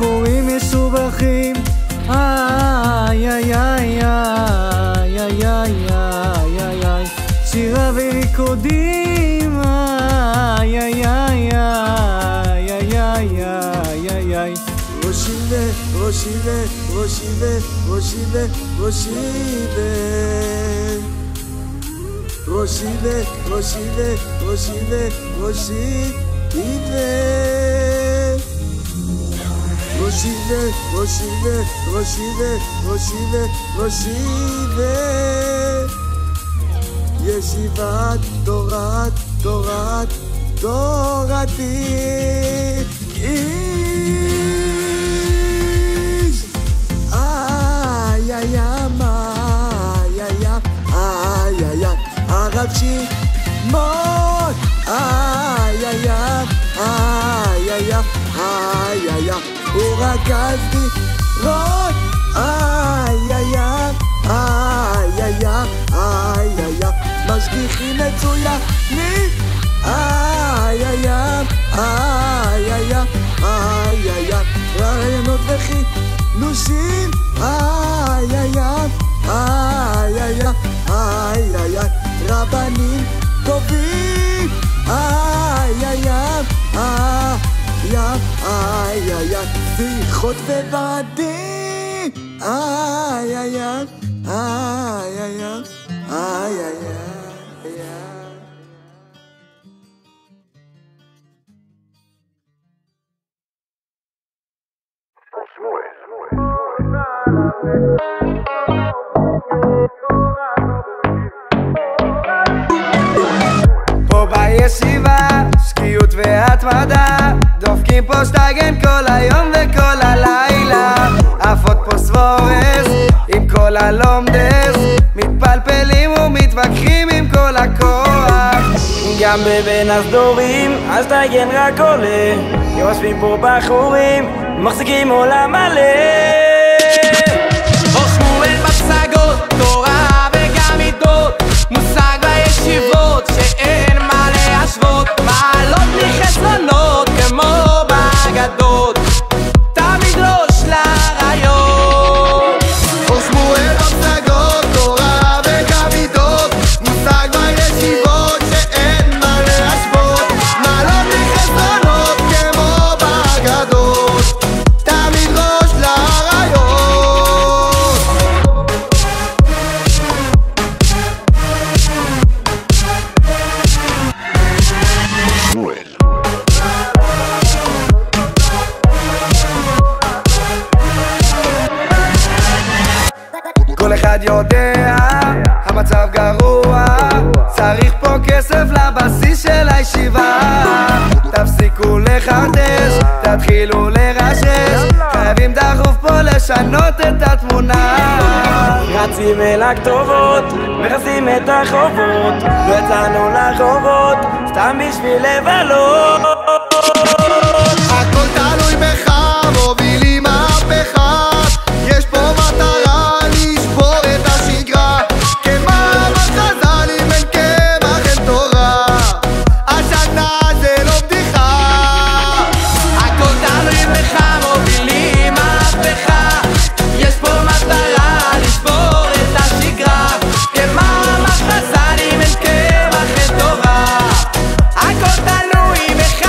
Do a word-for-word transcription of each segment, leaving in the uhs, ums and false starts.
בחורים מסובכים, איי איי איי איי איי איי איי איי, שירה וריקודים, איי איי איי איי איי איי איי איי. ראשי ו, ראשי ו, ראשי ו, ראשי ו, ראשי ו ראשי ו, ראשי ו, ראשי ו, ראשי ו ראשי ו, ראשי ו, ראשי ו, ראשי ו, ראשי ו ישיבת תורת, תורת, תורתי איש איי איי איי איי איי איי הרב שמעון איי איי איי איי איי איי הוא רכז דירות איי איי איי איי איי איי משגיחים מצוינים איי איי איי איי איי איי רעיונות וחילושים איי איי איי איי איי איי רבנים טובים איי איי איי איי איי שיחות וועדים איי איי איי איי איי איי איי פה בישיבה, שקיעות והתמדה, דופקים פה שטייגן כל היום וכל הלילה, עפות פה סבורס עם כל הלומדס, מתפלפלים ומתווכחים עם כל הכוח. גם בבין הסדורים, השטייגן רק עולה, יושבים פה בחורים, מחזיקים עולם מלא. אור שמואל בפסגות, תורה וגם מידות, מושג בישיבות שאין מה להשוות, מעלות מחסרונות כמו באגדות, תמיד ראש לרעיון. אור שמואל בפסגות, תורה וגם מידות, מושג בישיבות שאין מה להשוות, מעלות מחסרונות כמו באגדות, תמיד ראש לרעיון. כל אחד יודע, המצב גרוע, צריך פה כסף לבסיס של הישיבה, תפסיקו לחרטש, תתחילו לרשש, חייבים דחוף פה לשנות את התמונה. רצים אל הכתובות, מכסים את החובות, לא יצאנו לרחובות, סתם בשביל לבלות. הכל תלוי בך, מובילים מהפכה, יש פה מטרה לשבור את השגרה, כמאמר חז"ל אם אין קמח אין תורה, השנה זה לא בדיחה. הכל תלוי בך, מובילים מהפכה, יש פה מטרה לשבור את השגרה, כמאמר חז"ל אם אין קמח אין תורה, הכל תלוי בך.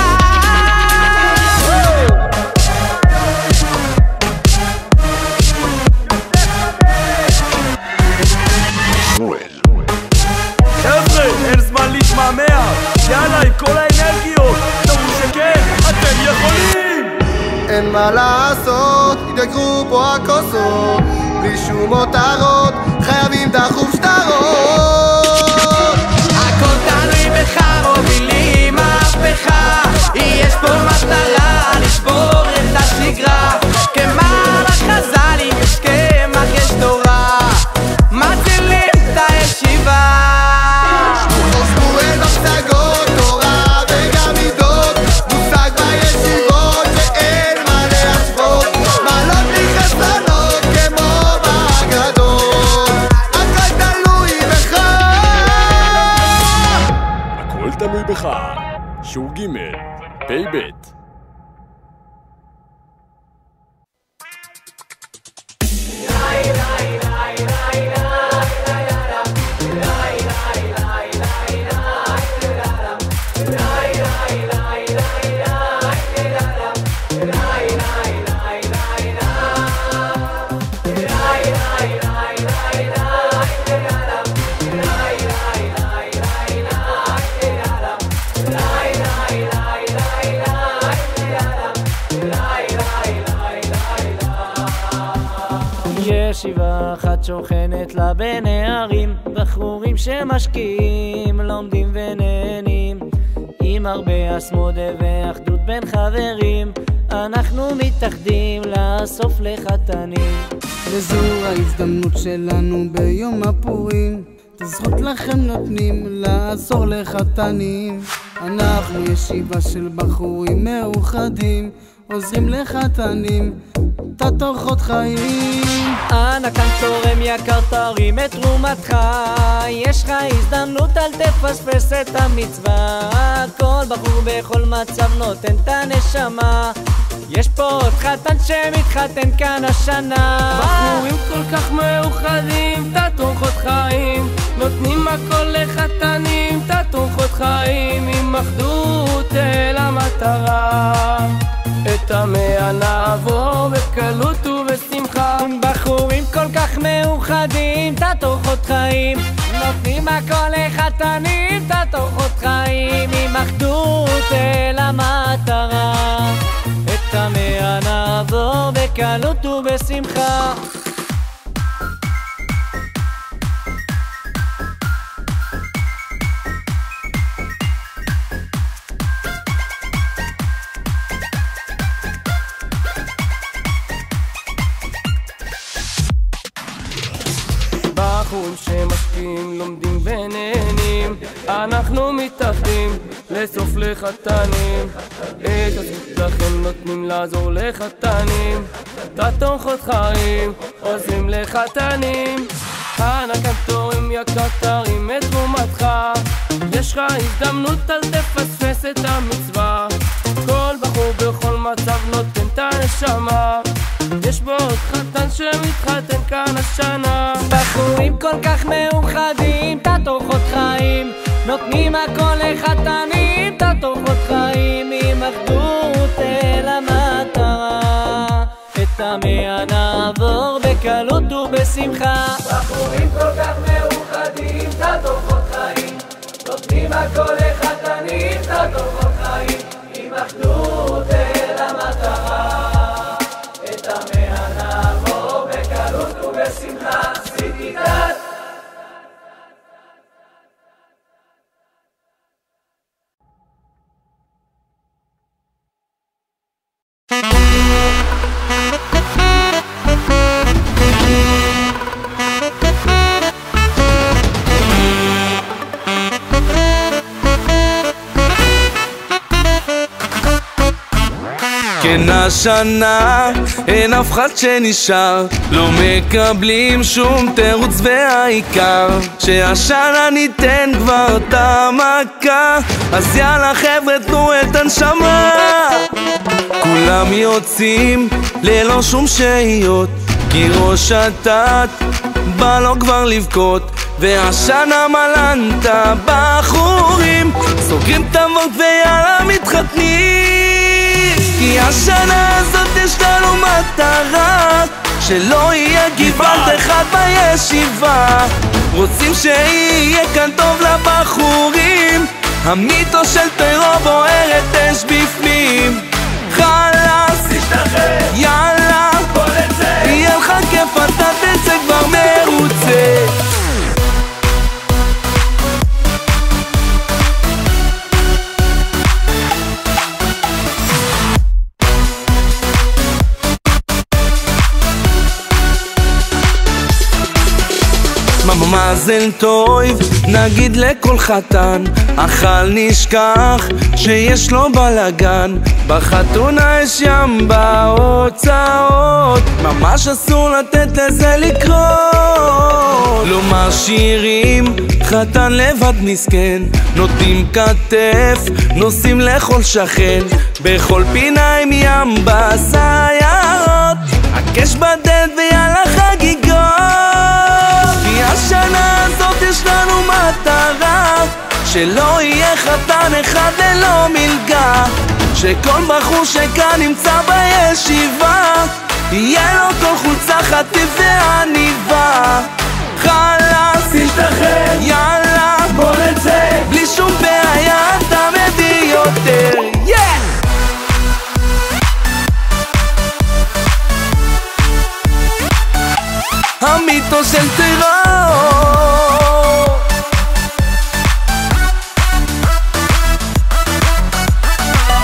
חבר'ה, אין זמן להתמהמה, יאללה עם כל האנרגיות, תראו שכן, אתם יכולים. אין מה לעשות, התייקרו פה הכוסות, בלי שום מותרות, חייבים דחוף שטרות. הכל תלוי בך, מובילים מהפכה, יש פה מטרה לשבור את השגרה, כמאמר חז"ל אם יש קמח יש תורה, מצילים את הישיבה. אור שמואל בפסגות, תורה וגם מידות, מושג בישיבות שאין מה להשוות, מעלות מחסרונות כמו באגדות, הכל תלוי בך. הכל תלוי בך. שור ג' פ' ב' ישיבה אחת שוכנת לה בנערים, בחורים שמשקיעים, לומדים ונהנים, עם הרבה אסמודה ואחדות בין חברים, אנחנו מתאחדים לאסוף לחתנים. וזו ההזדמנות שלנו ביום הפורים, את הזכות לכם נותנים לעזור לחתנים. אנחנו ישיבה של בחורים מאוחדים, עוזרים לחתנים, תת אורחות חיים. אנא כאן תורם יקר, תרים את תרומתך, יש לך הזדמנות, אל תפספס את המצווה. כל בחור בכל מצב נותן את הנשמה, יש פה עוד חתן שמתחתן כאן השנה. בחורים כל כך מאוחדים, תת אורחות חיים, נותנים הכל לחתנים, תת אורחות חיים, עם אחדות אל המטרה. את המאה נעבור בקלות ובשמחה. בחורים כל כך מאוחדים, תת אורחות חיים, נותנים הכל לחתנים, תת אורחות חיים, עם אחדות אל המטרה. את המאה נעבור בקלות ובשמחה. בחורים שמשקיעים, לומדים ונהנים, אנחנו מתאחדים לאסוף לחתנים. את הזכות לכם נותנים לעזור לחתנים, תת אורחות חיים, עוזרים לחתנים. אנא כאן תורם יקר, תרים את תרומתך, יש לך הזדמנות, אל תפספס את המצווה. כל בחור בכל מצב נותן את הנשמה, יש בו עוד חתן שמתחתן כאן השנה. בחורים כל כך מאוחדים, תת אורחות חיים, נותנים הכל לחתנים, תת אורחות חיים, עם אחדות אל המטרה. את המאה נעבור בקלות ובשמחה. בחורים כל כך מאוחדים, תת אורחות חיים, נותנים הכל לחתנים, תת אורחות חיים, עם אחדות אל המטרה. את המאה נעבור בקלות ובשמחה. עשיתי תת כן השנה אין אף אחד שנשאר, לא מקבלים שום תירוץ, והעיקר שהשנה ניתן כבר את המכה. אז יאללה חבר'ה תנו את הנשמה, כולם יוצאים ללא שום שהיות, כי ראש התת בא לו כבר לבכות. והשנה מלנת בחורים, סוגרים את המות ויאללה מתחתנים, כי השנה הזאת יש לנו מטרה, שלא יהיה גבעת אחד בישיבה. רוצים שיהיה כאן טוב לבחורים, המיתו של טרור בוערת אש בפנים. חלאס, תשתחרר, יאללה, בוא נצא, יהיה לך כיף, אתה תצא כבר מרוצה. מזל טוב נגיד לכל חתן, אכל נשכח שיש לו בלגן, בחתונה יש ים בהוצאות, ממש אסור לתת לזה לקרות. לא משאירים חתן לבד מסכן, נותנים כתף, נוסעים לכל שכן, בכל פינה עם ים בסיירות, הקש בדלת ויאללה חגיגות. כי השנה הזאת יש לנו מטרה, שלא יהיה חתן אחד ללא מלגה, שכל בחור שכאן נמצא בישיבה יהיה לו כל חולצה חטיף ועניבה. חלאס, תשתחרר, יאללה, בוא נצא, בלי שום בעיה אתה מביא יותר.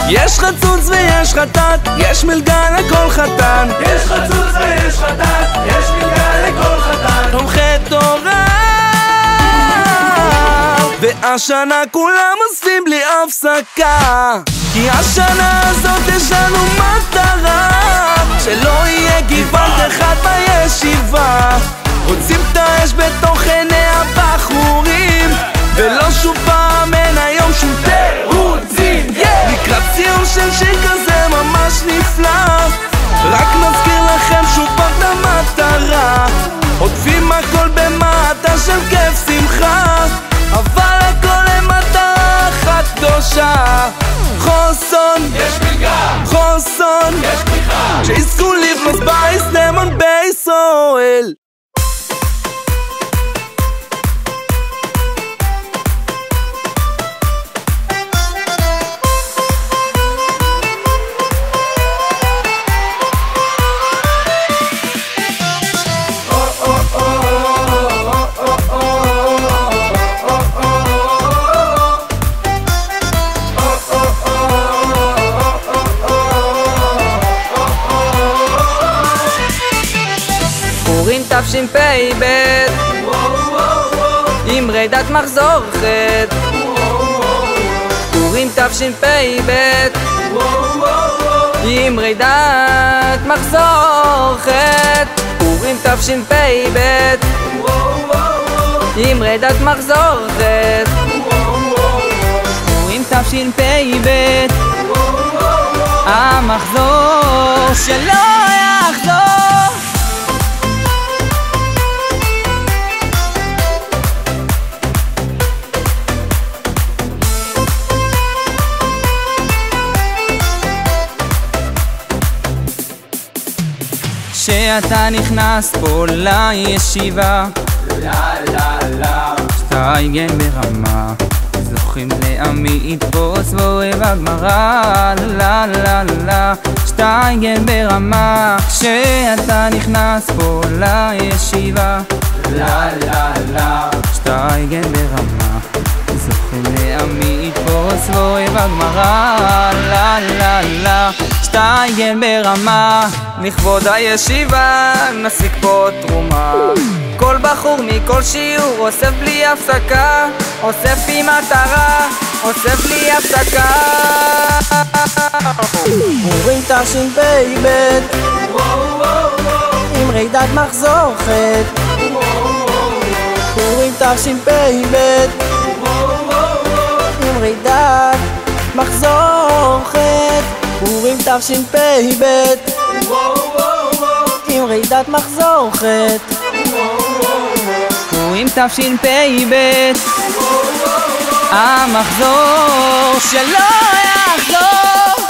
יש חצוץ ויש חטאת, יש מלגה לכל חתן. יש חצוץ ויש חטאת, יש מלגה לכל חתן. תומכי תורה, והשנה כולם אוספים בלי הפסקה, כי השנה הזאת יש לנו מטרה, שלא יהיה גבעת אחד בישיבה. רוצים את האש בתוך עיני הבחורים, ולא שוב פעם אין היום שום תירוצים. לקראת סיום של שיר כזה ממש נפלא, רק נזכיר לכם שוב פעם את המטרה. עוטפים הכל במטה של כיף שמחה, אבל הכל למטרה אחת קדושה. חוסון, יש מלגה, חוסון, יש תמיכה, שיזכו לבנות בייס למען בישראל. תשפ"ב עם רעידת מחזור ח' פורים תשפ"ב עם רעידת מחזור ח' פורים תשפ"ב עם רעידת מחזור ח' פורים תשפ"ב המחזור שלא יחזור. שאתה נכנס פה לישיבה, לה לה לה שטייגן ברמה, זוכים לעמית פוס ואוהב הגמרא, לה לה לה שטייגן ברמה. שאתה נכנס פה לישיבה, לה לה לה שטייגן ברמה, זוכים לעמית פוס ואוהב הגמרא, לה לה לה שטייגן ברמה. לכבוד הישיבה נסיק פה תרומה, כל בחור מכל שיעור אוסף בלי הפסקה, אוסף עם מטרה, אוסף בלי הפסקה. פורים תשפ"ב עם רעידת מחזור ח' פורים תשפ"ב עם רעידת מחזור ח' פורים תשפ"ב עם רעידת מחזור ח' פורים תשפ"ב המחזור שלא יחזור.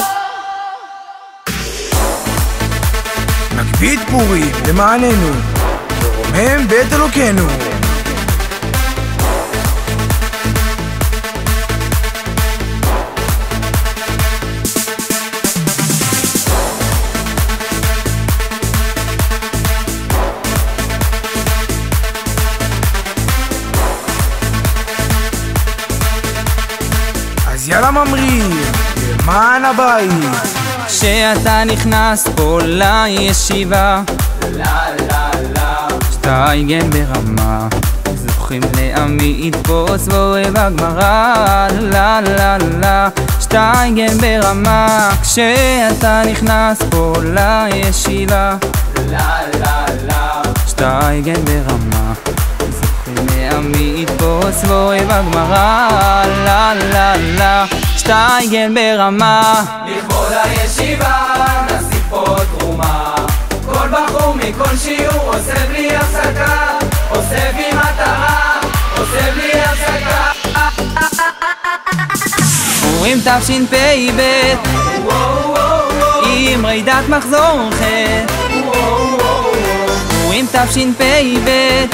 נקפיד פורים למעננו, ורומם בית אלוקינו. יאללה ממריא, למען הבית. שאתה נכנס פה לישיבה, לה לה לה שטייגן ברמה, זוכים לעמית פוס ואוהב הגמרא, לה לה לה שטייגן ברמה. כשאתה נכנס פה לישיבה, לה לה לה שטייגן ברמה, עמית פוס ואוהב הגמרא, לה לה לה שטייגן ברמה. לכבוד הישיבה נסיק פה תרומה, כל בחור מכל שיעור אוסף בלי הפסקה, אוסף עם מטרה, אוסף בלי הפסקה. פורים תשפ"ב עם רעידת מחזור ח' פורים תשפ"ב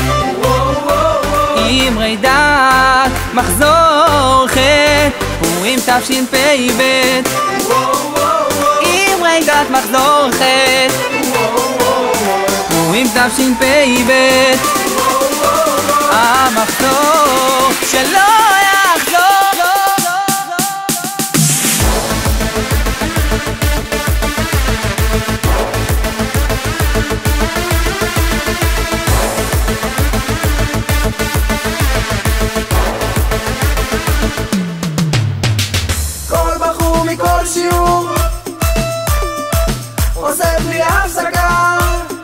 עם רעידת מחזור ח' פורים תשפ"ב עם רעידת מחזור ח' פורים תשפ"ב המחזור שלא יחזור. מכל שיעור, עושה בלי הפסקה,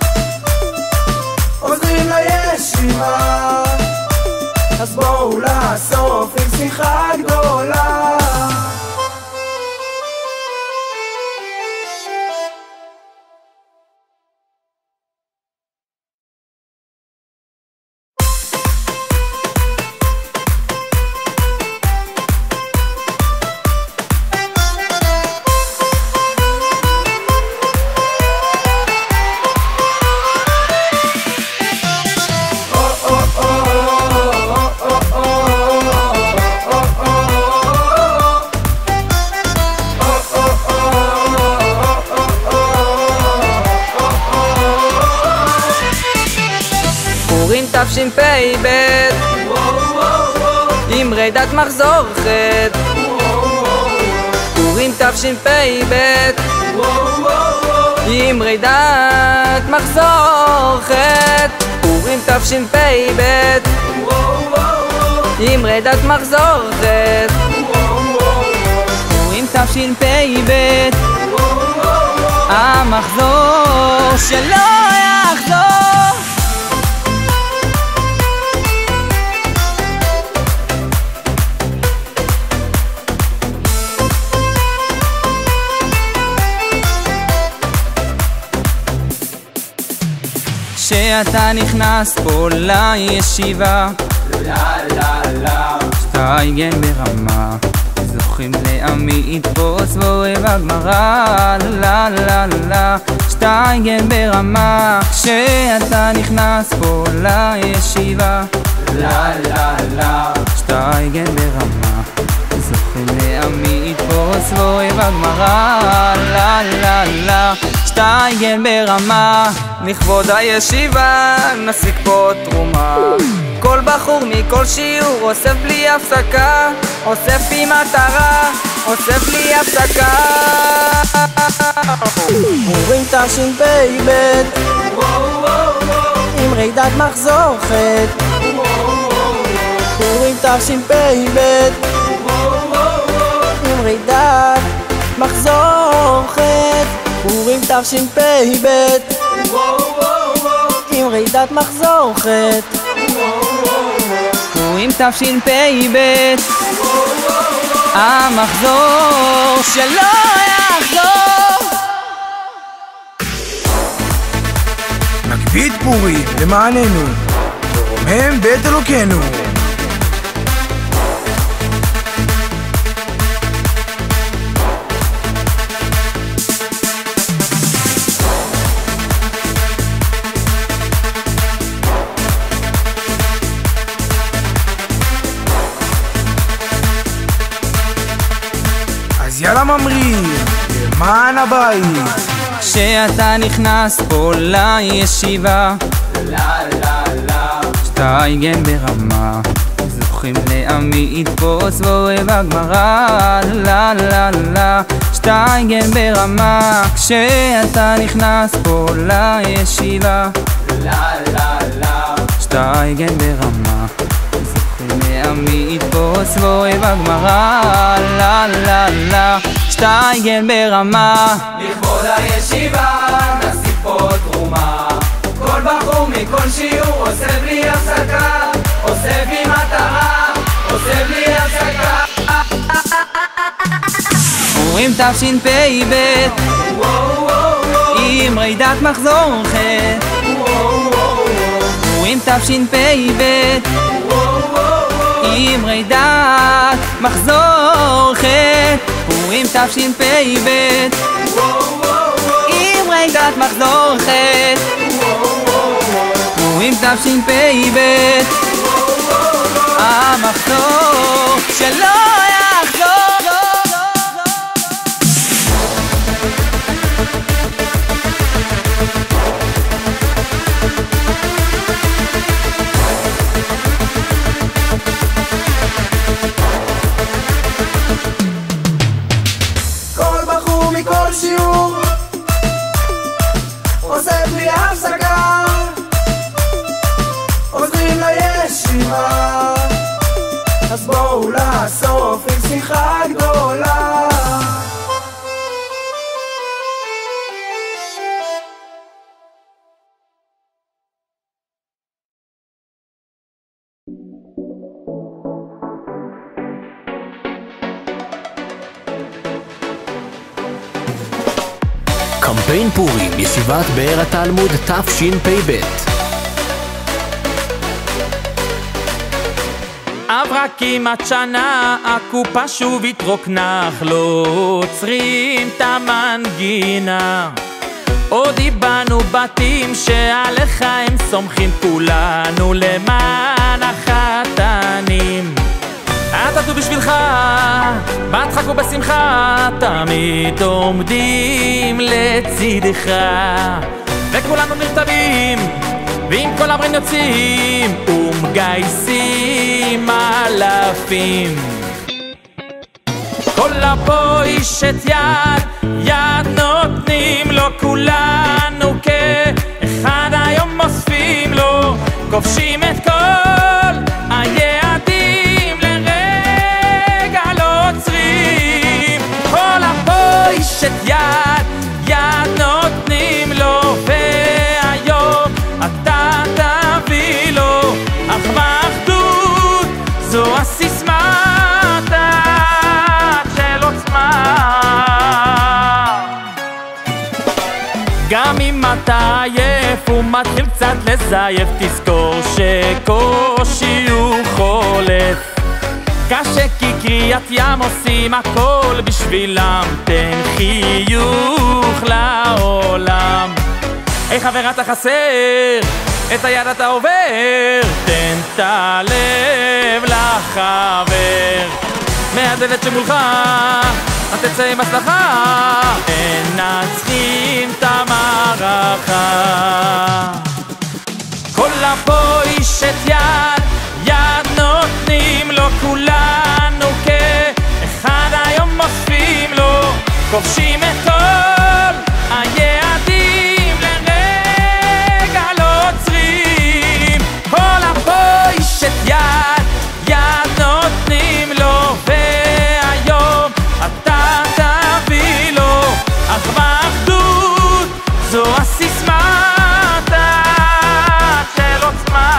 עוזרים לישיבה, אז בואו לאסוף עם שיחה גדולה. תשפ"ב עם רעידת מחזור ח' פורים תשפ"ב עם רעידת מחזור ח' פורים תשפ"ב עם רעידת מחזור ח' פורים תשפ"ב המחזור שלא יחזור. שאתה נכנס פה לישיבה, שטייגן ברמה, זוכים לעמית פה סבורי בגמרא, לה לה לה, שטייגן ברמה. שאתה נכנס פה לישיבה, שטייגן ברמה, זוכים לעמית פה סבורי בגמרא, לה לה לה, שטייגן ברמה. לכבוד הישיבה נשיג פה תרומה, כל בחור מכל שיעור אוסף בלי הפסקה, אוסף עם מטרה, אוסף בלי הפסקה. פורים תשפ"ב עם רעידת מחזור ח' פורים תשפ"ב עם רעידת מחזור ח' פורים תשפ"ב עם רעידת מחזור ח' פורים תשפ"ב המחזור שלא יחזור. נקפיד פורים למעננו, נרומם בית אלוקינו. יאללה ממריא, למען הבית. שאתה נכנס פה לישיבה, שטייגן ברמה, זוכים לעמית פה סבורי בגמרא, לה לה לה, שטייגן ברמה. כשאתה נכנס פה לישיבה, שטייגן ברמה, עמית פה סבורי בגמרא, לה לה לה, שטייגן ברמה. לכבוד הישיבה נשיג פה תרומה, כל בחור מכל שיעור עושה בלי הפסקה, עושה בלי מטרה, עושה בלי הפסקה. פורים תשפ"ב עם רעידת מחזור ח' פורים תשפ"ב עם רעידת מחזור ח' פורים תשפ"ב עם רעידת מחזור ח' פורים תשפ"ב המחזור שלא יחזור. מכל שיעור עושה בלי הפסקה, עוזרים לישיבה, אז בואו לאסוף עם שיחה גדולה. קמפיין פורים, ישיבת באר התלמוד תשפ"ב. עברה כמעט שנה, הקופה שוב התרוקנה, אך לא עוצרים את המנגינה. עוד איבנו בתים שעליך הם סומכים, כולנו למען החתנים. עטתו בשבילך, בהדחקו בשמחה, תמיד עומדים לצידך, וכולנו נרתמים, ועם כל הברין יוצאים ומגייסים אלפים. כל הפוישת יד, יד נותנים לו, כולנו כאחד היום אוספים לו, כובשים את כל היעדים, לרגע לא עוצרים. כל הפוישת יד, יד נותנים לו, והיום אתה תביא לו, אך באחדות זו הסיסמה של עוצמה. גם אם אתה עייף ומתחיל קצת לזייף, תזכור שקושי הוא חולף. קשה כי קריאת ים עושים הכל בשבילם, תן חיוך לעולם. היי חבר אתה חסר, את היד אתה עובר, תן את הלב לחבר. מהדלת שמולך, אתה תצא עם הצלחה, מנצחים את המערכה. כל הפוישת יד, יד נותנים לו, כולנו כאחד היום אוספים לו, כובשים את כל היעדים, לרגע לא עוצרים. כל הפוישת יד, יד נותנים לו, והיום אתה תביא לו, אך באחדות זו הסיסמה של עוצמה.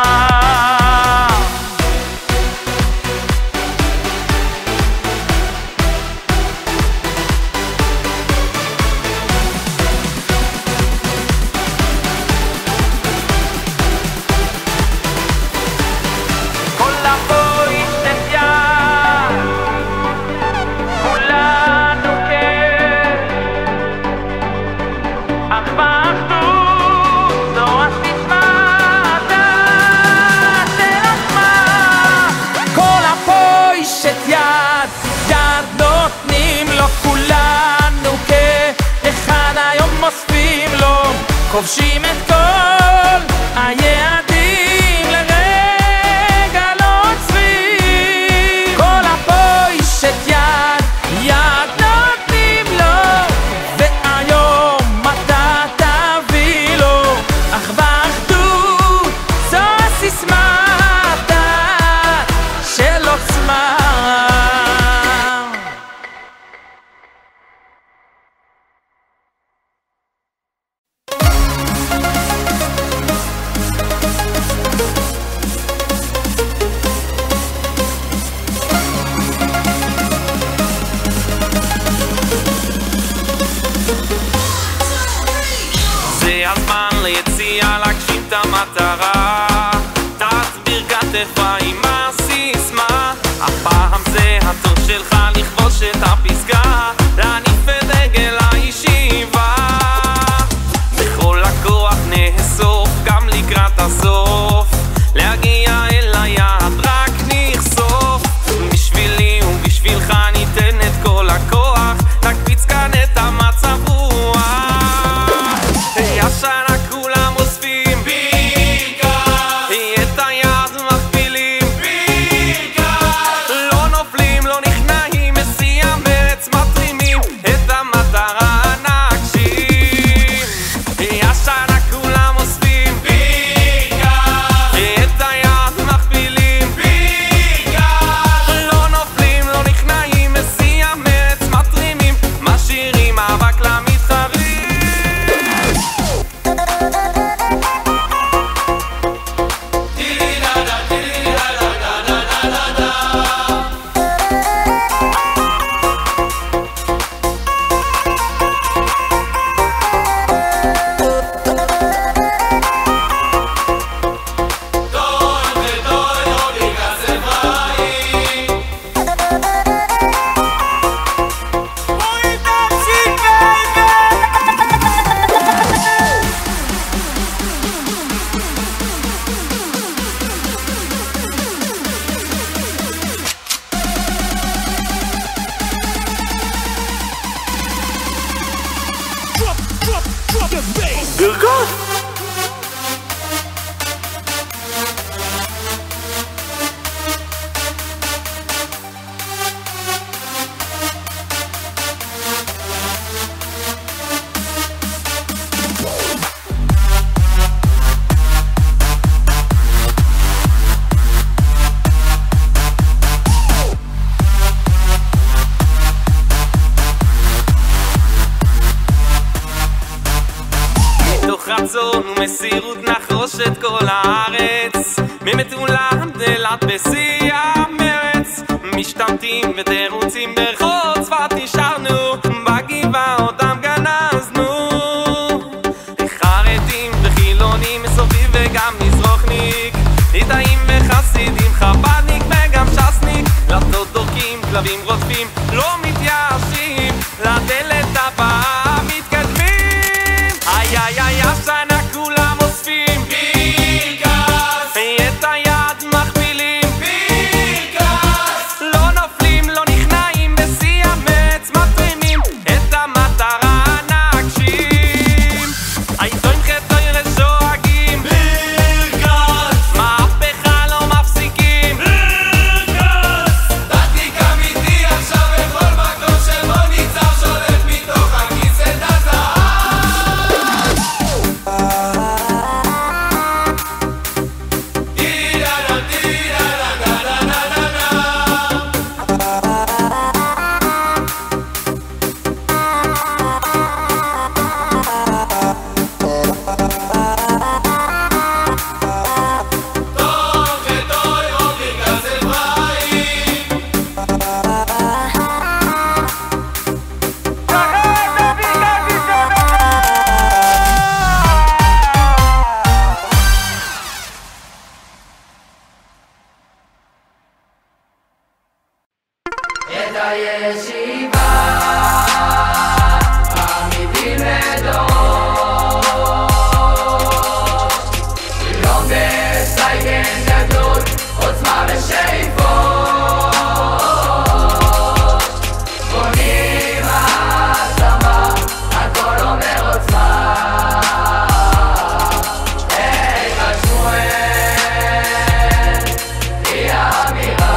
כובשים את כל היעדים, לרגע לא עוצרים. כל הפוישת יד, יד נותנים לו, והיום אתה תביא לו, אך באחדות זו הסיסמה של עוצמה. רצון ומסירות נחרוש את כל הארץ, ממטולה דלת בשיא המרץ, משתמטים ותירוצים ברחוב צפת נשארנו, בגבעה אותם גנזנו, חרדים וחילונים מסורתי וגם מזרוחניק, ליטאים וחסידים, חבדניק וגם שסניק, לטות דורקים, כלבים רודפים, לא מתייאשים, לדלת הבאה מתקדמים. איי איי איי, השנה כולם אוספים פיקס, את היד מכפילים פיקס, לא נופלים, לא נכנעים, בשיא המץ מתרימים, את המטרה נגשים. העיתון חטאי רשואגים פיקס, מהפכה לא מפסיקים פיקס, טקטיקה אמיתי עכשיו בכל מקום שבו ניצב שולף מתוך הכיס את הזהב. טירנה טירנה נה נה נה טוב וטוי אופיקס אפרים את הישיבה עמידים לדורות, לומד סייגן גדלות, עוצמה ושאיפות, בונים העצמה, הכל אומר עוצמה, איך שמואל היא האמירה.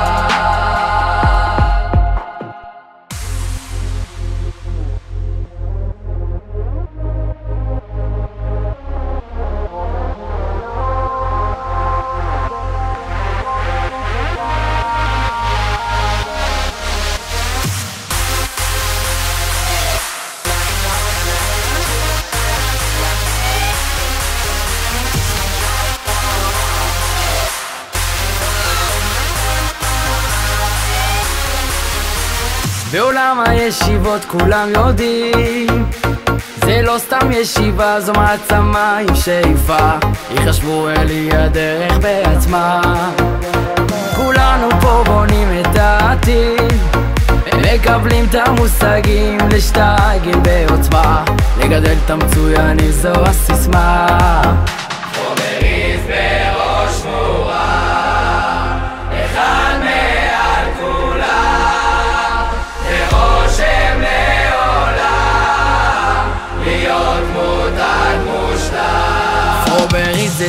בעולם הישיבות כולם יודעים, זה לא סתם ישיבה, זו מעצמה עם שאיפה, יחשבו אלי הדרך בעצמה. כולנו פה בונים את העתיד, מקבלים את המושגים, להשתגל בעוצמה, לגדל את המצוינים זו הסיסמה. חומריז בראש מורה, אחד מעל כולם, ורושם לעולם, להיות מותג מושלם. פרוברי זה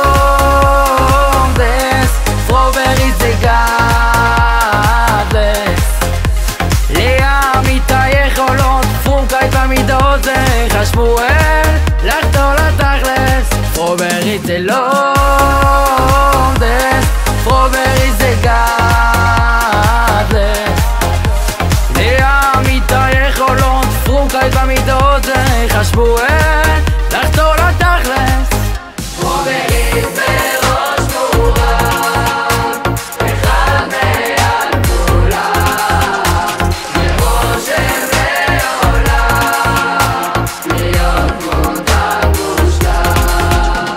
לונדס, פרוברי זה גאדלס, לאמיתה יכולות, פרוקאי במידות זה חשמואל, לחתור לתכלס. פרוברי זה לונדס, פרוברי זה גאדלס, לאמיתה יכולות, פרוקאי במידות זה חשמואל, לחתור לתכלס. חומריז בראש מורה, אחד מעל כולם, ורושם לעולם, להיות מותג מושלם.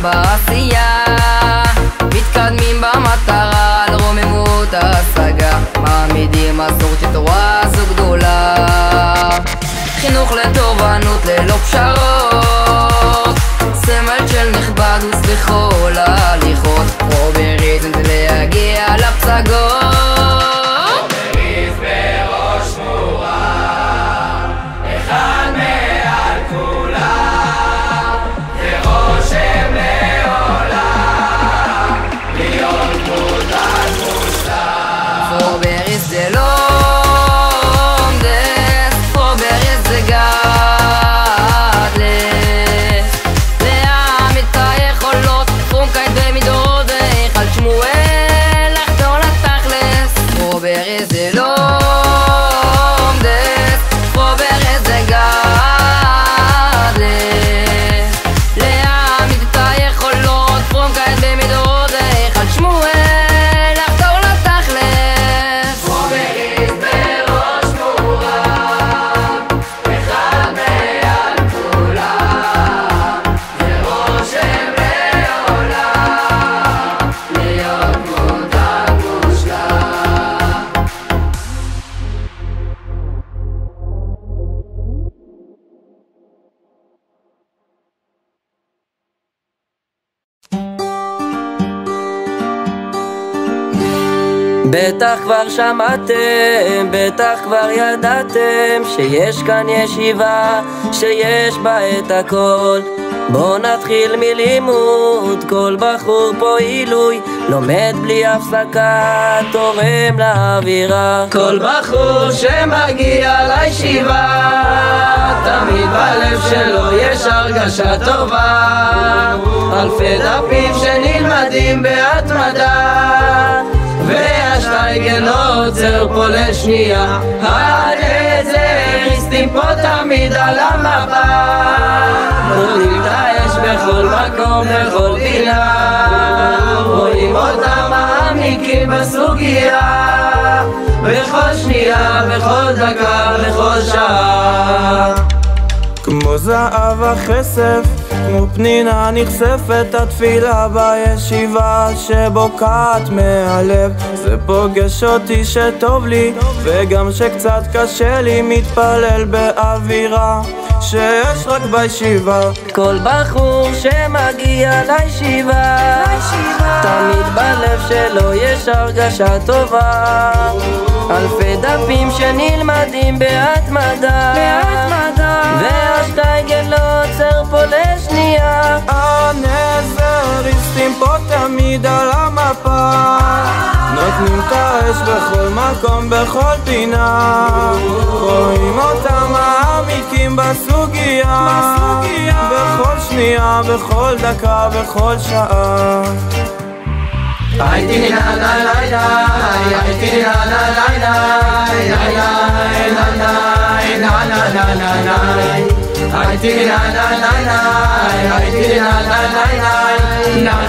בעשייה, מתקדמים במטרה על רוממות ההשגה, מעמידים מסורת של תורה זו גדולה, חינוך לתובנות ללא פשרות, סמל של נכבד וסליחו להליכות, רוברט זה להגיע לפסגות. בטח כבר שמעתם, בטח כבר ידעתם שיש כאן ישיבה שיש בה את הכל. בוא נתחיל מלימוד, כל בחור פה עילוי, לומד בלי הפסקה, תורם לאווירה. כל בחור שמגיע לישיבה, תמיד בלב שלו יש הרגשה טובה, אלפי דפים שנלמדים בהתמדה, והשטייגל לא עוצר פה לשנייה, הנזריסטים פה תמיד על המפה, רואים את האש בכל מקום, בכל פינה, רואים אותם מעמיקים בסוגיה, בכל שנייה, בכל דקה, בכל שעה. כמו זהב הכסף, כמו פנינה נחשפת התפילה בישיבה שבוקעת מהלב. זה פוגש אותי שטוב לי וגם שקצת קשה לי, מתפלל באווירה שיש רק בישיבה. כל בחור שמגיע לישיבה, תמיד בלב שלו יש הרגשה טובה, אלפי דפים שנלמדים בהתמדה, והשטייגל לא עוצר פה לשנייה. הנזריסטים פה תמיד על המפה, נותנים את האש בכל מקום, בכל פינה, רואים אותם מעמיקים בסוגיה, בכל שנייה, בכל דקה, בכל שעה. הייתי נה נה לילה, הייתי נה נה לילה, לילה נה נה נה נה נה נה, הייתי נה נה לילה, הייתי נה נה לילה, נה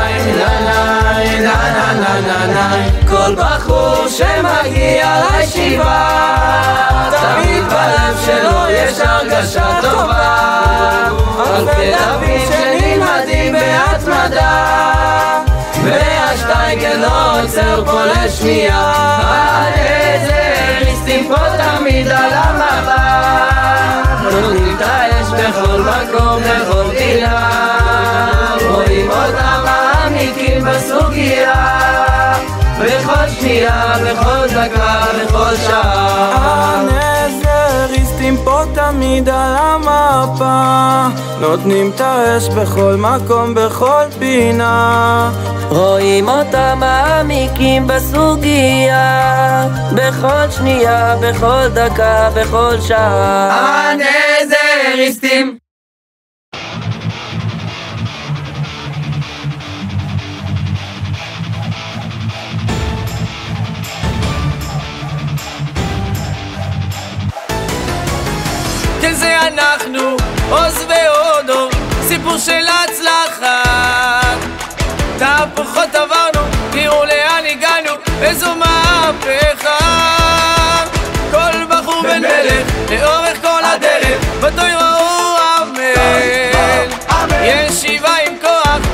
נה נה נה נה נה. כל בחור שמגיע לישיבה, תמיד בלב שלו יש הרגשה טובה, אלפי דפים שנלמדים בהתמדה, והשטייגל לא עוצר פה לשנייה, הנזריסטים פה תמיד על המפה, רואים את האש בכל מקום, בכל פינה, רואים אותם מעמיקים בסוגיה, בכל שנייה, בכל דקה, בכל שעה. הנזריסטים פה תמיד על המפה, נותנים את האש בכל מקום, בכל פינה, רואים אותם מעמיקים בסוגיה, בכל שנייה, בכל דקה, בכל שעה. הנזריסטים כן, זה אנחנו, עוז והודו, סיפור של הצלחה, תהפוכות עברנו, תראו לאן הגענו, איזו מהפכה. כל בחור בן מלך, לאורך כל הדרך, בתוירה הוא אמן, ישיבה עם כוח,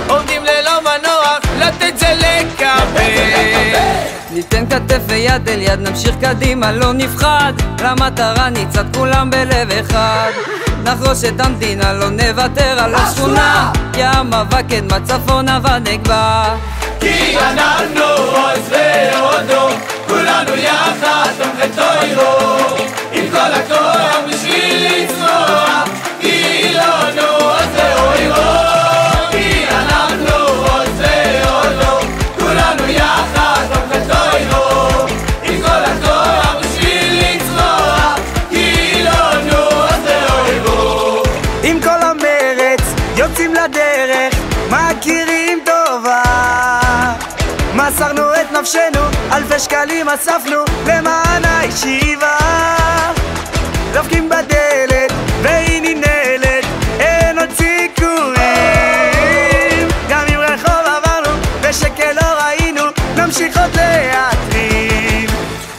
ניתן כתף ויד אל יד, נמשיך קדימה, לא נפחד, למטרה נצעד כולם בלב אחד. נחרוש את המדינה, לא נוותר על השכונה, כי המאבק קדמה צפונה ונגבה. כי אנחנו עוז והודו, כולנו יחד תומכי טוירו, עם כל הכוח בשביל לצמוח, כי לא עוז והודו. כי אנחנו עוז והודו, כולנו יחד תומכי טוירו, עם כל הכוח בשביל לצמוח, כי לא עוז והודו. עם כל המרץ יוצאים לדרך, מכירים טובה, מסרנו את נפשנו, אלפי שקלים אספנו למען הישיבה. דופקים בדלת והיא ננעלת, אין עוד סיכויים. גם אם רחוב עברנו ושקל לא ראינו, נמשיך עוד להתחיל.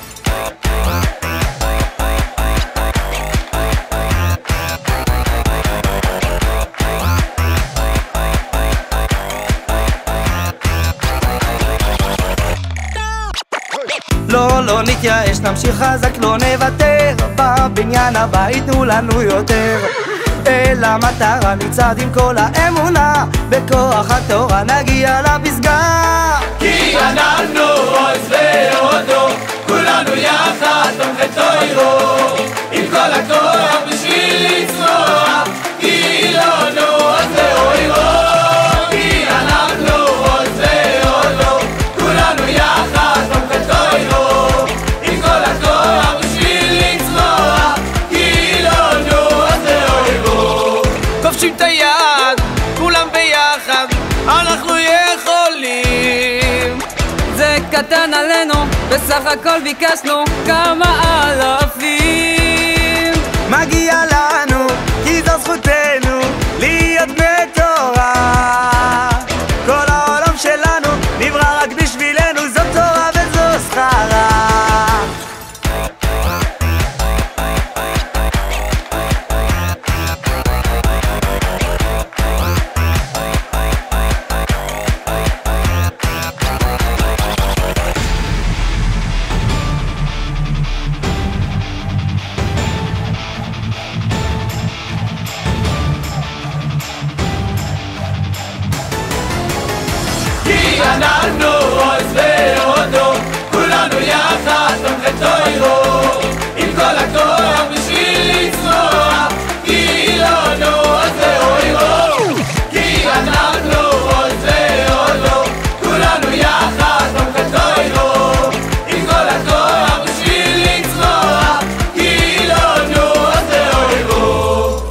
לא, לא נתייאש, נמשיך חזק, לא נוותר. בבניין הבית תנו לנו יותר. אל המטרה נצעד עם כל האמונה, בכוח התורה נגיע לפסגה. כי אנחנו עוז והודו, כולנו יחד תומכי טוירו, עם כל הכוח בשביל לצמוח, כי לא עוז והודו. כי אנחנו עוז והודו, כולנו יחד תומכי טוירו, עם כל הכוח בשביל לצמוח, כי לא עוז והודו. כובשים את היד, כולם ביחד, אנחנו יכולים. זה קטן עלינו, בסך הכל ביקשנו כמה אלפים. מגיע לנו, כי זו זכותנו להיות בתורה. כל העולם שלנו נברא רק בשבילנו, זו תורה וזו שכרה. אנחנו עוז והודו, כולנו יחד תומכי טוירו, עם כל הכוח בשביל לצמוח, כי לא עוז והודו. כי אנחנו עוז והודו, כולנו יחד תומכי טוירו, עם כל הכוח בשביל לצמוח, כי לא עוז והודו.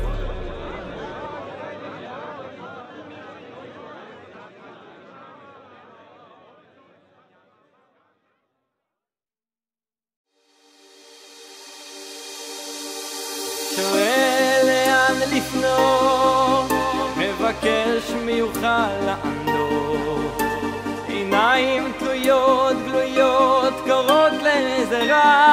שואל לאן לפנות, מבקש מי יוכל לענות. עיניים תלויות גלויות קוראות לעזרה.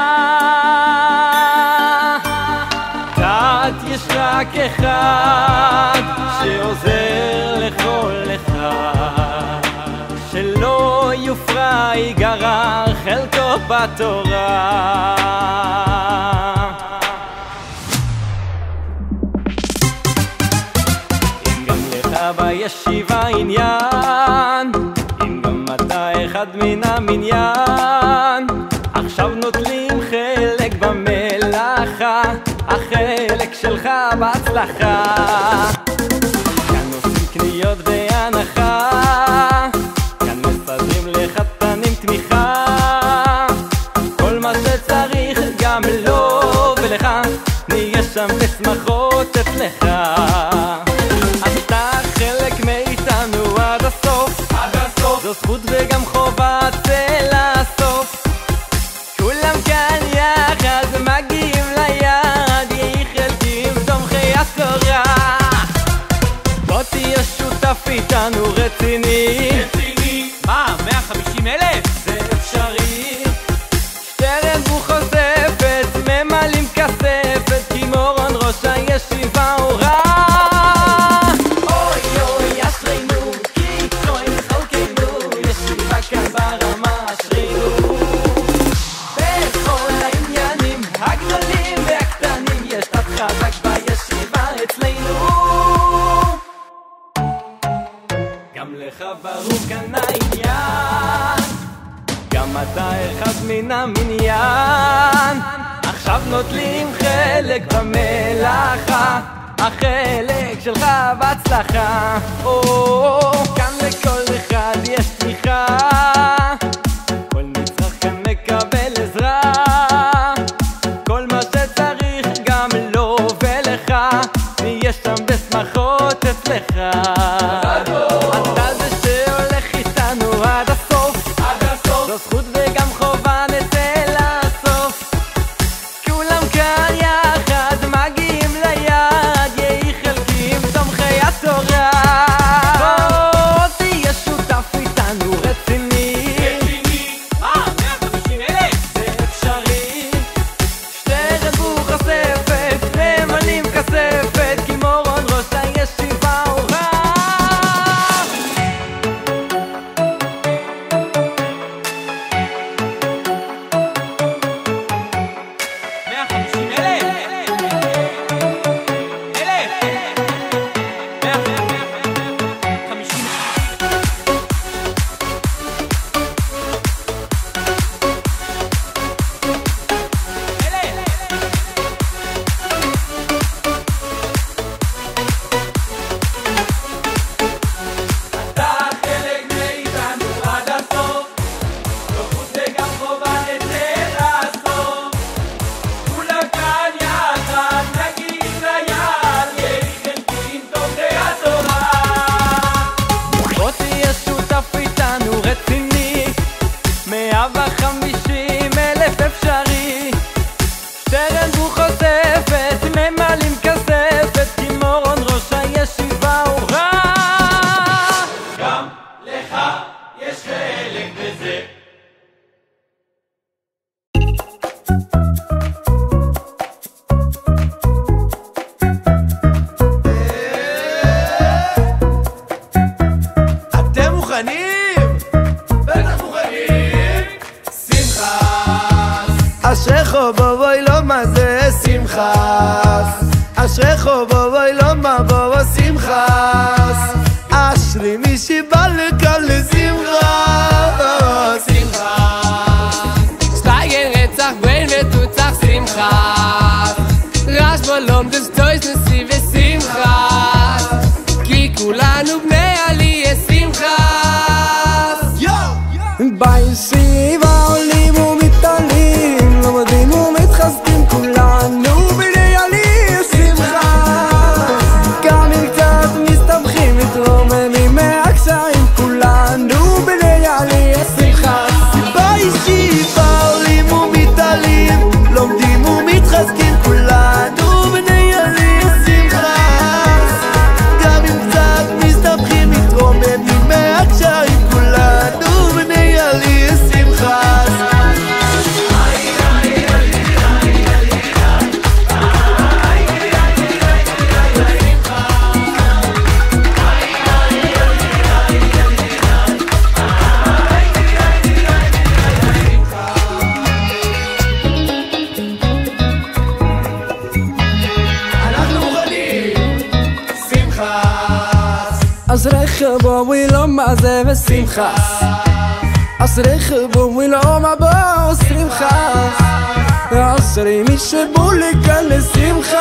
כת יש רק אחד שעוזר לכל אחד, שלא יופרע ייגרע חלקו בתורה. בישיבה עניין, אם גם אתה אחד מן המניין, עכשיו נוטלים חלק במלאכה, החלק שלך בהצלחה. כאן עושים קניות בהנחה, כאן מסדרים לחתנים תמיכה, כל מה שצריך גם לו ולך, נהיה שם בשמחות אצלך. זו זכות וגם חובה לאסוף, כולם כאן יחד מגיעים ליעד, יהי חלקים תומכי התורה. בוא תהיה שותף איתנו רציני. רציני מה, מאה וחמישים אלף? זה אפשרי. שטרן וחושפת ממלאים כספת, כי מורון ראש הישיבה הורה. אוי אוי אשרינו, כי כהן חלקנו, ישיבה כאן ברמה אשרינו. את המלאכה, החלק שלך בהצלחה. כאן לכל אחד יש תמיכה, כל מצרכם מקבל עזרה, כל מה שצריך גם לו ולך, ויש שם בשמחות אצלך. אתה זה שהולך איתנו עד הסוף, זו זכות וגם חובה נצא לאסוף. כולם כאן יחד מגיעים ליד, יהי חלקים תומכי התורה. בוא תהיה שותף איתנו רציני, מה? מאה וחמישים אלף? זה אפשרי. שטרן ברוך הספת, נאמנים כספת, כי מורון ראש הישיבה הורה. מאה וחמישים אלף אפשרי. שטרן ברוך הספת, ממלאים כספת, כי מורון ראש הישיבה הורה. גם לך יש חלק בזה. אתם מוכנים? בטח מוכנים. שמחס אשריכו בואי לא מה זה שמחס, אשריכו בואי לא מה בואו שמחס, אשרי מי שבא לכאן לשמחס. שמחס שטייגן רצח בריין ותוצח שמחס, רש בלום דסטויס נשיא ושמחס, כי כולנו בני עלייה שמחס. בישיבה עולים ומתעלים, לומדים ומתחזקים כולנו בני עלייה שמחס, גם אם קצת מסתבכים מתרוממים מהקשיים, כולנו בני עלייה שמחס. בישיבה עולים ומתעלים, לומדים ומתחזקים כולנו בני עלייה שמחס, גם אם קצת מסתבכים מתרוממים מהקשיים, כולנו בני עלייה שמחס. אשריך בואי לא מה זה ושמחס, אשריך בואי לא מה בואו שמחס, אשרי מי שבוא לכאן לשמחס.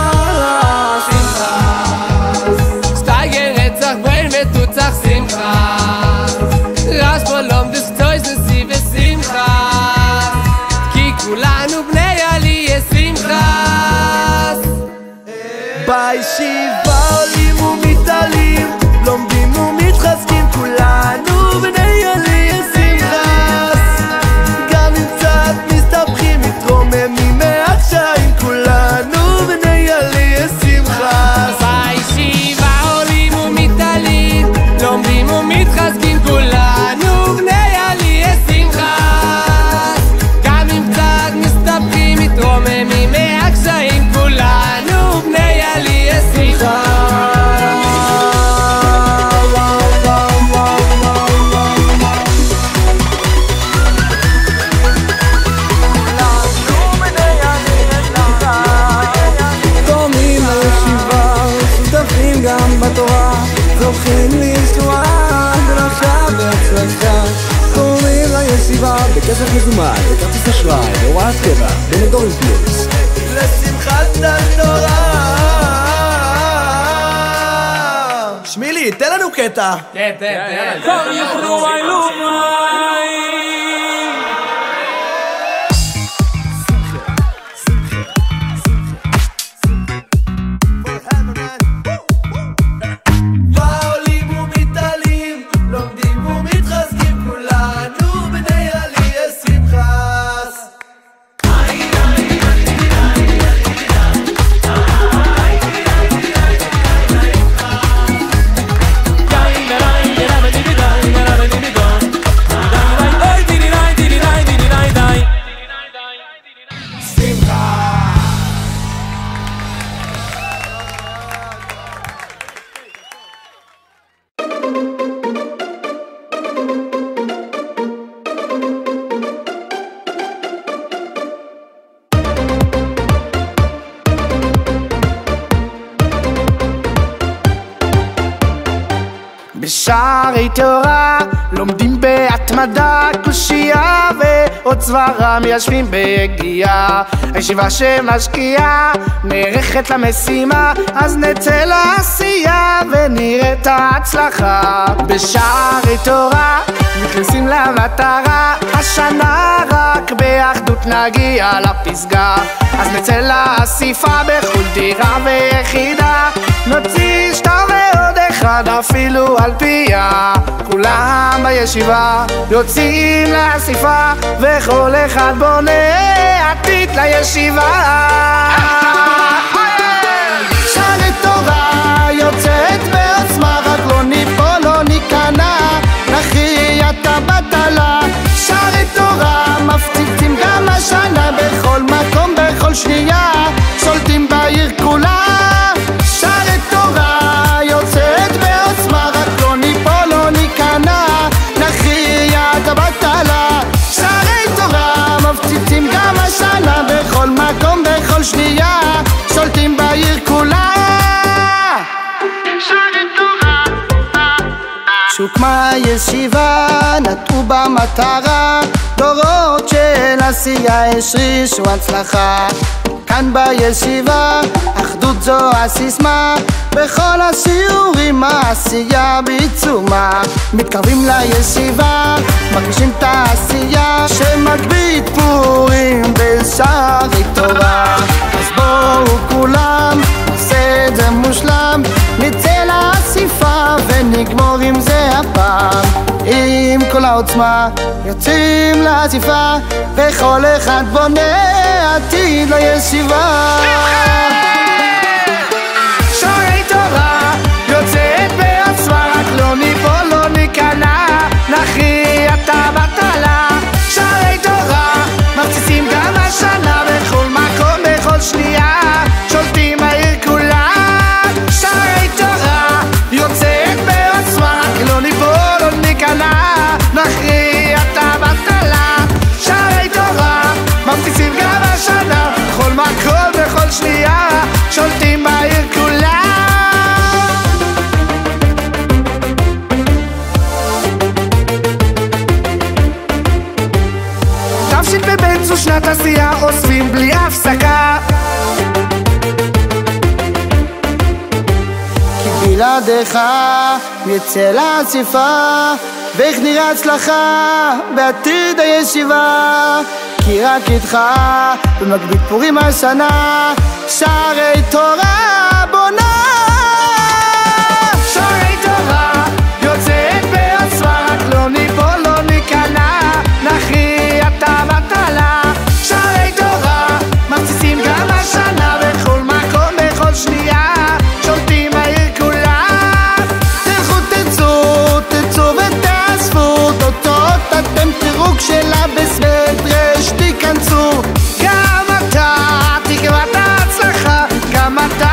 שטייגן רצח בריין ותוצח שמחס, רש בלום דסטויס נשיא ושמחס, כי כולנו בני עלייה שמחס. בישיבה עולים ומתעלים, לומדים ומתחזקים כולנו בני עלייה שמחס, גם אם קצת מסתבכים מתרוממים מהקשיים, כולנו בני עלייה שמחס. בישיבה עולים ומתעלים, לומדים ומתחזקים כולנו בני עלייה שמחס, גם אם קצת מסתבכים מתרוממים מהקשיים, כולנו בני עלייה שמחס. גם בתורה זוכים לישועה, דרכה והצלחה. קוראים לישיבה בכסף מזומן, בכרטיס אשראי, בהוראת קבע, במדורים פלוס. לשמחת אבי, תן לנו קטע. כן, תן, תן. ועולים ומתעלים, לומדים ומתחזקים כולנו בני עלי שמחס. בשערי תורה לומדים בהתמדה קושייה ועוד סברה מיישבים ביגיעה. הישיבה שמשקיעה נערכת למשימה, אז נצא לעשייה ונראה את ההצלחה. בשערי תורה מתכנסים למטרה, השנה רק באחדות נגיע לפסגה. אז נצא לאסיפה בכל דירה ויחידה, נוציא שטר ועוד אחד אפילו על פיה. כולם בישיבה יוצאים לאסיפה, וכל אחד בונה עתיד לישיבה. שערי תורה יוצאת בעוצמה, רק לא ניפול לא ניכנע, נכריע את הבטלה. שערי תורה מפציצים גם השנה, בכל מקום בכל שנייה שולטים בעיר כולה. שערי תורה יוצאת בעוצמה, רק לא ניפול לא ניכנע, נכריע את הבטלה. שערי תורה מפציצים גם השנה, בכל מקום בכל שנייה שולטים בעיר כולה. שערי תורה שהוקמה ישיבה נטעו במטרה, דורות של עשייה השרישו הצלחה. כאן בישיבה אחדות זו הסיסמה, בכל השיעורים העשייה בעיצומה. מתקרבים לישיבה מרגישים את העשייה, שמגבית פורים בשערי תורה. אז בואו כולם נעשה את זה מושלם, נצא לאסיפה ונגמור עם זה הפעם. עם כל העוצמה יוצאים לאסיפה, וכל אחד בונה עתיד לישיבה. שערי תורה יוצאת בעצמה, רק לא ניפול לא ניכנע, נכריע את הבטלה. שערי תורה מפציצים גם השנה, בכל מקום בכל שנייה שולטים העיר כולה. שערי תורה יוצאת בעצמה, רק לא ניפול לא ניכנע, נכריע את הבטלה. שערי תורה מפציצים גם השנה, בכל מקום בכל שנייה שולטים בעיר כולה. תשפ"ב זו שנת עשייה, אוספים בלי הפסקה, כי בלעדיך נצא לאסיפה, ואיך נראה הצלחה בעתיד הישיבה. כי רק איתך במגבית פורים השנה, שערי תורה בונה. שערי תורה יוצאת בעצמה, רק לא ניפול לא ניכנע, נכריע את הבטלה. שערי תורה מפציצים גם השנה, בכל מקום בכל שנייה שולטים העיר כולה. תלכו תצאו תצאו ותאספו, תוצאות אתם תראו כשלה בסדרש תיכנסו. גם אתה תקבע את ההצלחה, גם אתה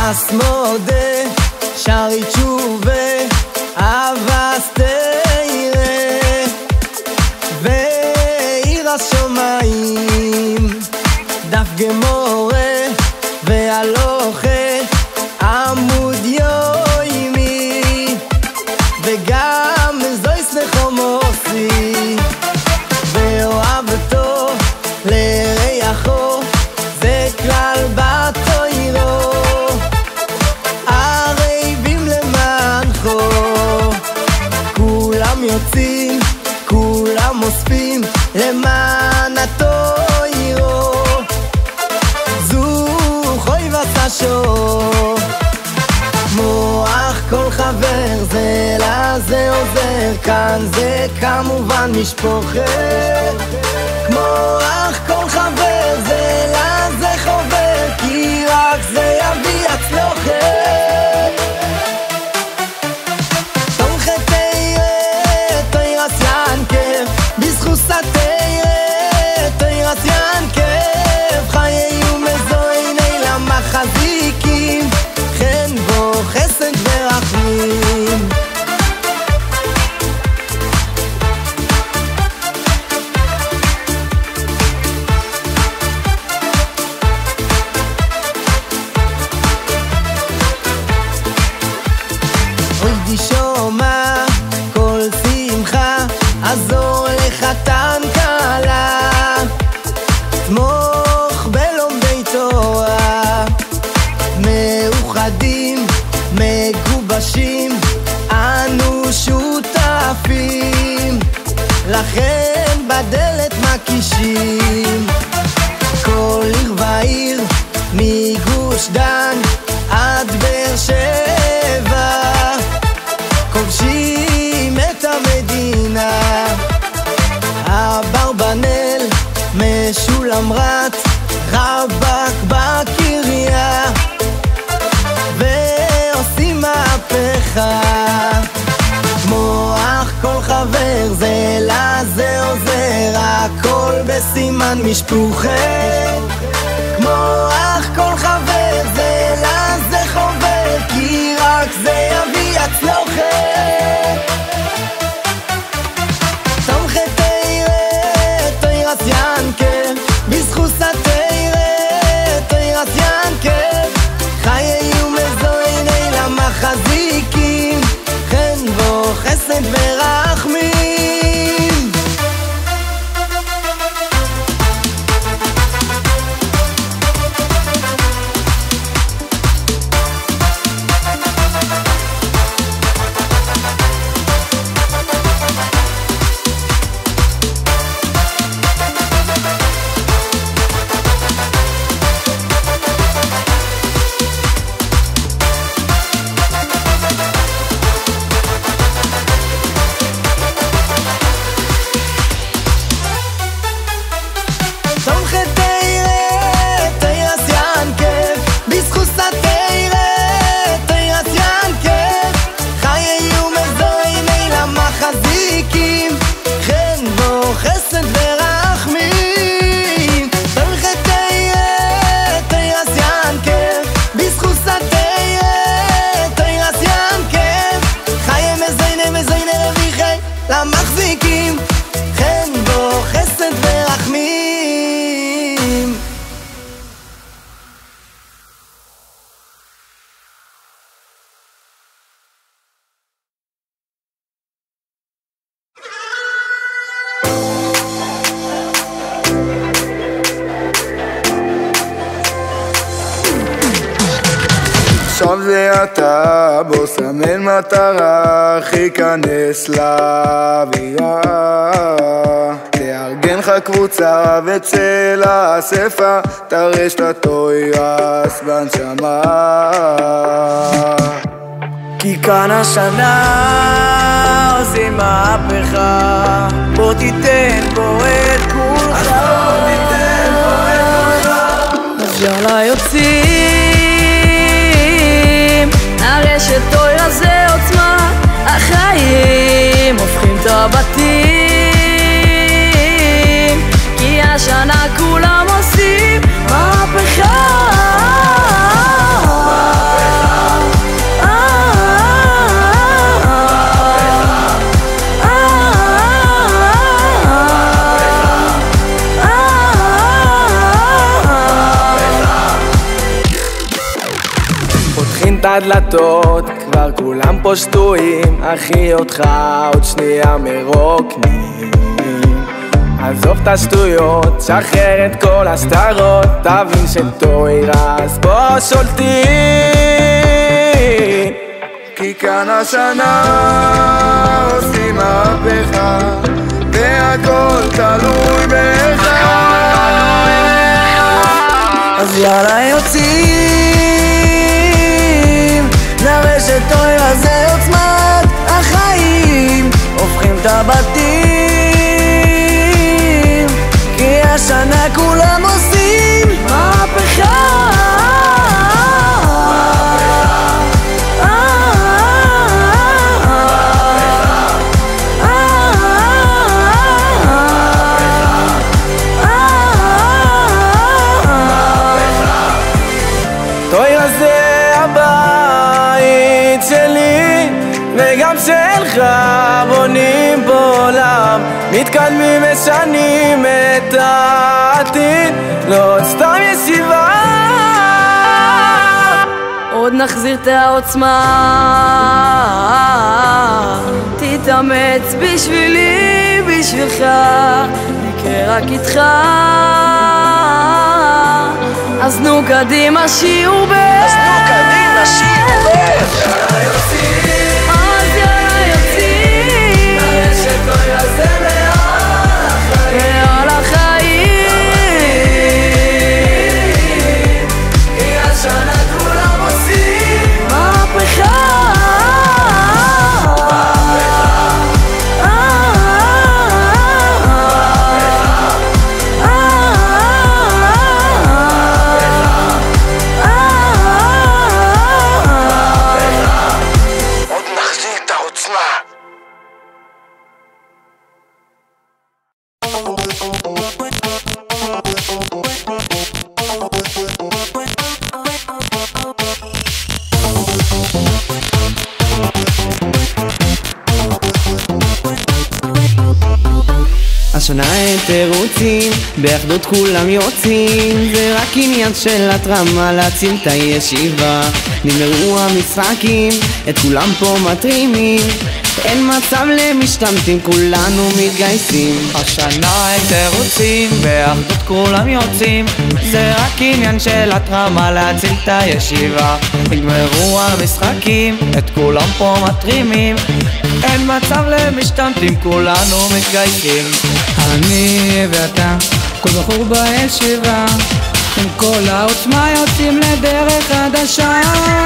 אס מודה, שרי תשובה, אבס תראה, ועיר השומעים, דף גמורה, והלוכה, עמוד יוימי, וגם זויס נחומוסי, ואוהבתו לריחו, זה כלל בתוירו, ערבים למענכו, כולם יוצאים, כולם אוספים למען התוירו, זו חוי וסשו, מוח כל חבר זה לזה עוזר, כאן זה כמובן משפוחת, כמו אח כל חבר זה לזה חובר, כי רק זה יביא הצלוחת. תומכת תראה, תרס ינקב, בזכות תראה, תרס ינקב, חיי ומזויני למחזיקים, חן בו חסד ורחמים. אוי שומע כל שמחה, עזור לחתן כלה, תמוך בלומדי תורה, מאוחדים, מגובשים, אנו שותפים, לכן בדלת מקישים, כל עיר ועיר, מגוש דן עד באר שבע, כובשים את המדינה, אברבנאל, משולם רט, רבק בקריה, ועושים מהפכה, כמו אח כל חבר זה לזה עוזר, הכל בסימן משפוחת, כמו אח כל חבר זה לזה חובר, כי רק זה יביא הצלוחת. תומכת תראה, תרס ינקב, בזכות תראה, תרס ינקב, חיי ומזויני למחזיקים, חן בו חסד ורחמים. למחזיקים, חן בו חסד ורחמים. עכשיו זה אתה, בוא סמן מטרה, חיכנס לאווירה, תארגן לך קבוצה וצא לאספה, תראה שאתה תוירס בנשמה, כי כאן השנה עושים מהפכה, בוא תיתן בו את כולך, אז בוא תיתן בו את כולך, אז יאללה יוצאים, נראה שתוירה זה עוצמה, החיים הופכים את הבתים, כי השנה כולם עושים מהפכה, מהפכה הדלתות, כבר כולם פה שטויים, אחי אותך עוד שנייה מרוקנים. עזוב את השטויות, שחרר את כל הסתרות, תבין שטוירס פה שולטים. כי כאן השנה עושים מהפכה, והכל תלוי בך. אז יאללה יוצאים, נראה שטוירס זה עוצמת החיים, הופכים את הבתים, כי השנה כולם עושים מהפכה. טוירס זה הבית שלי וגם שלך, בונים בעולם, מתקדמים משנים את העתיד, לא סתם ישיבה. עוד נחזיר את העוצמה, תתאמץ בשבילי, בשבילך, נקרה רק איתך. אז נו קדימה שיעור ב... אז נו קדימה שיעור ב... יאללה יוצאים, אז יאללה יוצאים, נראה שטוירס זה מעל החיים, כי השנה כולם עושים מהפכה. השנה אין תירוצים, באחדות כולם יוצאים, זה רק עניין של התרמה להציל את הישיבה. נגמרו המשחקים, את כולם פה מתרימים, אין מצב למשתמטים, כולנו מתגייסים. השנה אין תירוצים, באחדות כולם יוצאים, זה רק עניין של התרמה להציל את הישיבה. נגמרו המשחקים, את כולם פה מתרימים, אין מצב למשתמטים, כולנו מתגייסים. אני ואתה, כל בחור בישיבה, עם כל העוצמה יוצאים לדרך חדשה.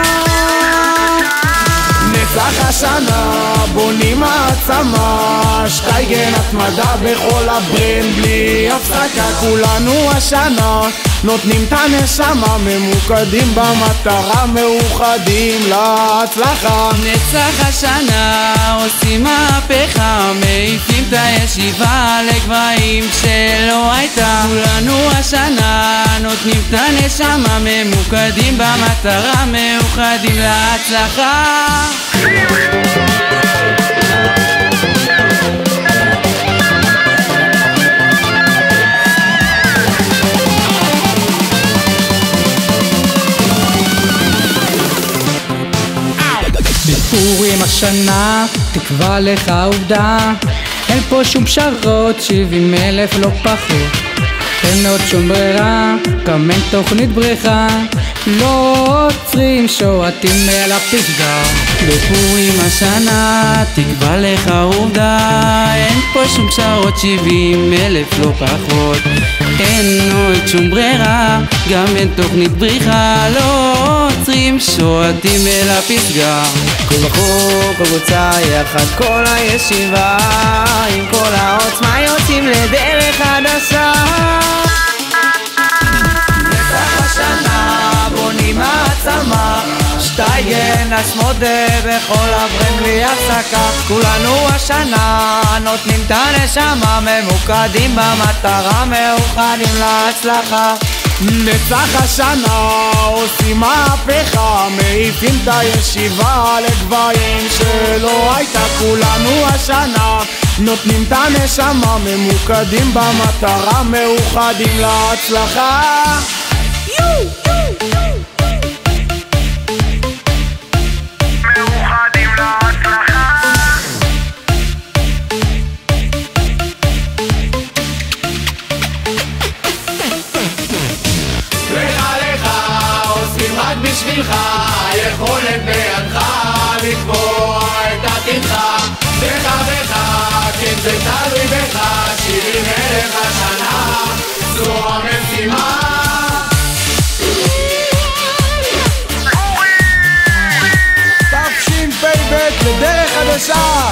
נצח השנה, בונים העצמה, שטייגן התמדה בכל הברן בלי הפסקה. כולנו השנה נותנים את הנשמה, ממוקדים במטרה, מאוחדים להצלחה. נצח השנה עושים מהפכה, מעיפים את הישיבה לגבהים שלא הייתה. כולנו השנה נותנים את הנשמה, ממוקדים במטרה, מאוחדים להצלחה. בפורים השנה תקווה לך עובדה, אין פה שום פשרות, שבעים אלף לא פחות, אין עוד שום ברירה, גם אין תוכנית בריחה, לא עוצרים שועטים אל הפסגה. בפורים השנה תקווה לך עובדה, אין פה שום פשרות, שבעים אלף לא פחות, אין עוד שום ברירה, גם אין תוכנית בריחה, לא עוצרים שועטים אל הפסגה. כל בחור, כל קבוצה, יחד כל הישיבה, עם כל העוצמה יוצאים לדרך חדשה. נצח השנה בונים העצמה, שטייגן השמודה בכל הברן בלי הפסקה. כולנו השנה נותנים את הנשמה, ממוקדים במטרה, מאוחדים להצלחה. נצח השנה עושים מהפכה, מעיפים את הישיבה לגבהים שלא הייתה. כולנו השנה נותנים את הנשמה, ממוקדים במטרה, מאוחדים להצלחה. בשמחה, יכולת בידך לקבוע את עתידך. בך בך, כן זה תלוי בך, שבעים אלף השנה, זו המשימה. תשפ"ב לדרך חדשה.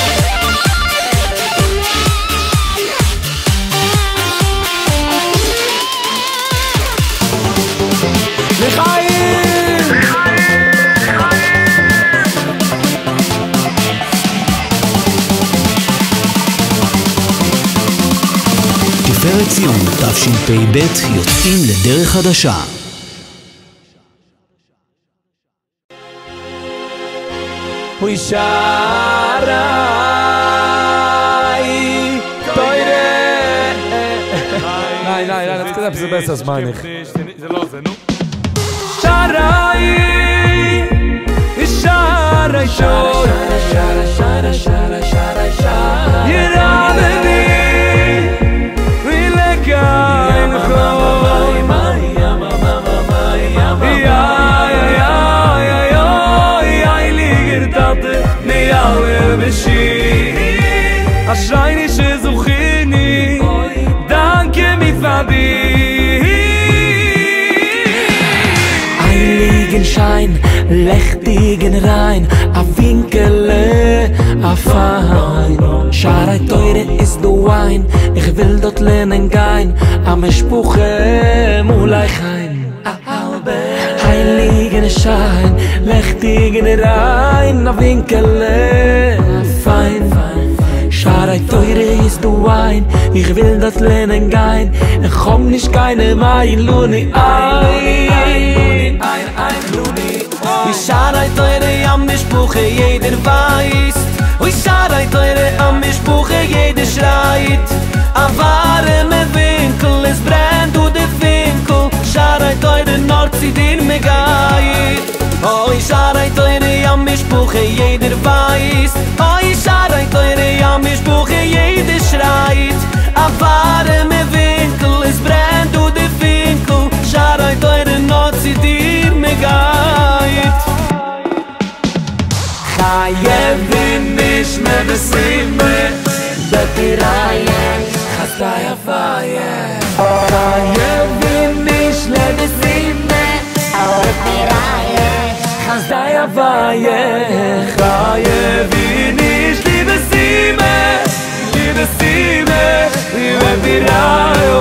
תפארת ציון תשפ"ב יוצאים לדרך חדשה. Ui Sharai Toire Nein, nein, nein, das ist besser als meine ich. Sharai Sharai Sharai Sharai Sharai Sharai Sharai Sharai Yerabeni Rileka Incho אשרייני שזוכיני דנקה מפעדי Heiligen Schein, lechtigen Rhein, a Winkele, a Fein. Scharai teure ist du Wein, ich will dort lernen gein, am Spuche mulai Chain. Heiligen Schein, lechtigen Rhein, a Winkele, a Fein. Scharai teure ist du Wein, ich will dort lernen gein, ich komm nicht keine Mai, Luni, ein, ein, ein, Luni. Wie Scharai teure am Spuche, jeder weiß. Wie Scharai teure am Spuche, jeder schreit. A warme Winkel, es brennt du de Winkel. Scharai teure Nord zieht in me geit. Oh, ich Scharai teure am Spuche, jeder weiß. Oh, ich Scharai teure am Spuche, jeder schreit. A warme Winkel, es brennt du de Winkel. Scharai teure Nord zieht in me geit. חייבים נשמע בסימה בפיראיה חסדיה פאיה חייבים נשמע בסימה בפיראיה חסדיה פאיה חייבים נשמע בסימה בסימה בפיראיה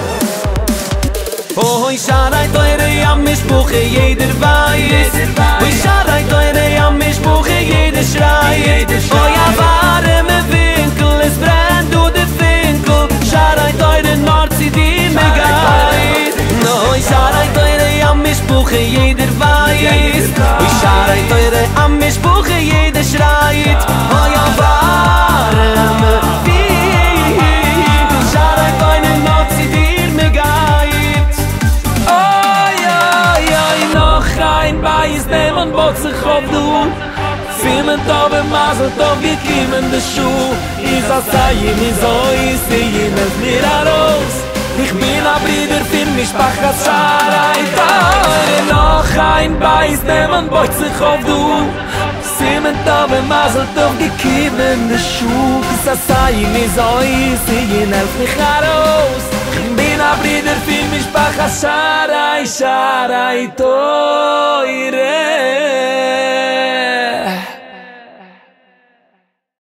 Oh, ich scharai teure am Spuche, jeder weiß. Ich scharai teure am Spuche, jeder schreit. Oh, ja, warme Winkel, es brennt du de Winkel. Scharai teure Nord zieht in me geit. No, ich scharai teure am Spuche, jeder weiß. Ich scharai teure am Spuche, jeder schreit. Oh, ja, warme Winkel, scharai teure Nord zieht in me geit. Ein Beis nehmen, bot sich auf du Filmen tove, mazel tov, wir kiemen de Schuh Is a Sayim, is o is, sie jemels mir a Roos Ich bin a Brieder, fin Mishpachas Scharai Teure Noch ein Beis nehmen, bot sich auf du Filmen tove, mazel tov, wir kiemen de Schuh Is a Sayim, is o is, sie jemels mir a Roos Ich bin a Brieder, fin Mishpachas Scharai, Scharai Teure